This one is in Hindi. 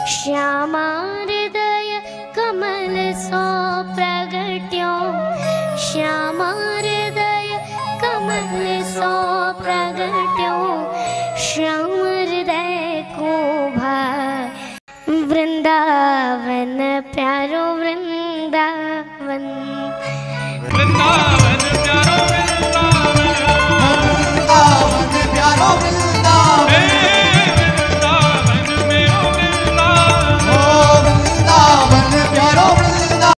श्यामा हृदय कमल सो प्रगट्यो, श्यामा हृदय कमल सो प्रगट्यो, श्याम हृदय को भाई वृंदावन प्यारो वृंदावन।